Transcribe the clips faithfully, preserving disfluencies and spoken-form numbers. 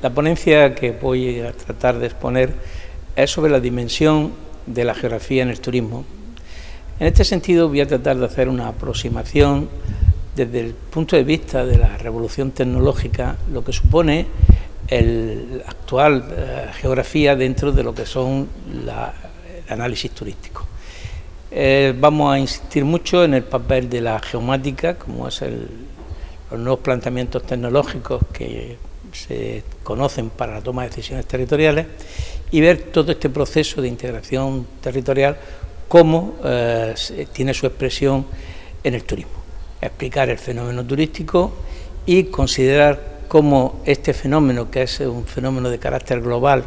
La ponencia que voy a tratar de exponer es sobre la dimensión de la geografía en el turismo. En este sentido voy a tratar de hacer una aproximación desde el punto de vista de la revolución tecnológica, lo que supone el actual eh, geografía dentro de lo que son la, el análisis turístico. Eh, vamos a insistir mucho en el papel de la geomática, como es el, los nuevos planteamientos tecnológicos que se conocen para la toma de decisiones territoriales, y ver todo este proceso de integración territorial cómo eh, tiene su expresión en el turismo. Explicar el fenómeno turístico y considerar cómo este fenómeno, que es un fenómeno de carácter global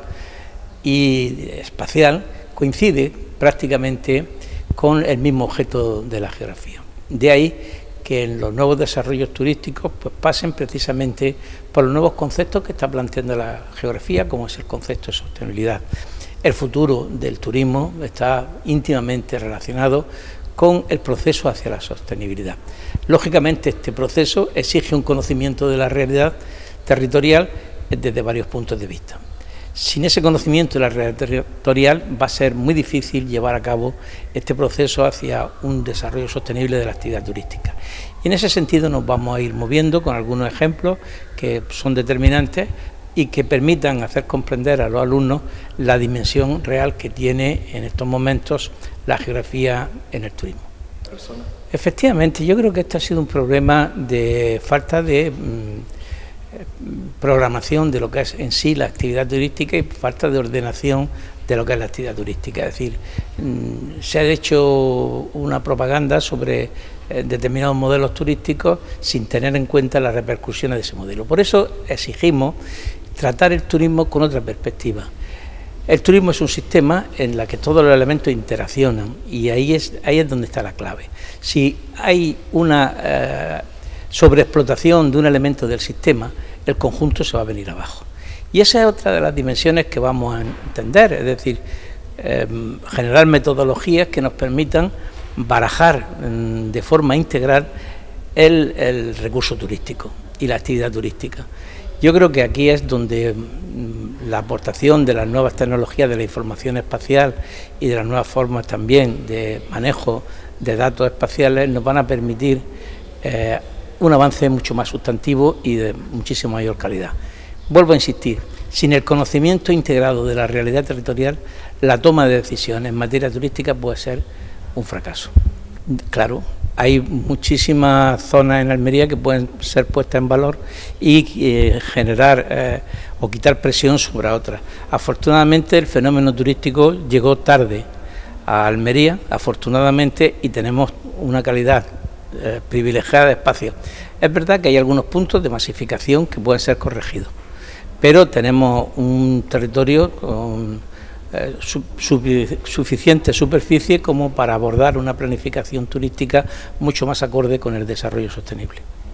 y espacial, coincide prácticamente con el mismo objeto de la geografía. De ahí que en los nuevos desarrollos turísticos pues pasen precisamente por los nuevos conceptos que está planteando la geografía, como es el concepto de sostenibilidad. El futuro del turismo está íntimamente relacionado con el proceso hacia la sostenibilidad. Lógicamente, este proceso exige un conocimiento de la realidad territorial desde varios puntos de vista. Sin ese conocimiento de la realidad territorial va a ser muy difícil llevar a cabo este proceso hacia un desarrollo sostenible de la actividad turística. Y en ese sentido nos vamos a ir moviendo con algunos ejemplos que son determinantes y que permitan hacer comprender a los alumnos la dimensión real que tiene en estos momentos la geografía en el turismo. ¿Persona? Efectivamente, yo creo que este ha sido un problema de falta de mmm, programación de lo que es en sí la actividad turística y falta de ordenación de lo que es la actividad turística. Es decir, mmm, se ha hecho una propaganda sobre eh, determinados modelos turísticos sin tener en cuenta las repercusiones de ese modelo. Por eso exigimos tratar el turismo con otra perspectiva. El turismo es un sistema en el que todos los elementos interaccionan y ahí es, ahí es donde está la clave. Si hay una eh, sobreexplotación de un elemento del sistema, el conjunto se va a venir abajo. Y esa es otra de las dimensiones que vamos a entender, es decir, eh, generar metodologías que nos permitan barajar mm, de forma integral el, el recurso turístico y la actividad turística. Yo creo que aquí es donde la aportación de las nuevas tecnologías de la información espacial y de las nuevas formas también de manejo de datos espaciales nos van a permitir eh, un avance mucho más sustantivo y de muchísima mayor calidad. Vuelvo a insistir, sin el conocimiento integrado de la realidad territorial, la toma de decisiones en materia turística puede ser un fracaso. Claro, hay muchísimas zonas en Almería que pueden ser puestas en valor y eh, generar eh, o quitar presión sobre otras. Afortunadamente el fenómeno turístico llegó tarde a Almería, afortunadamente, y tenemos una calidad eh, privilegiada de espacio. Es verdad que hay algunos puntos de masificación que pueden ser corregidos, pero tenemos un territorio con Eh, su, su, suficiente superficie como para abordar una planificación turística mucho más acorde con el desarrollo sostenible.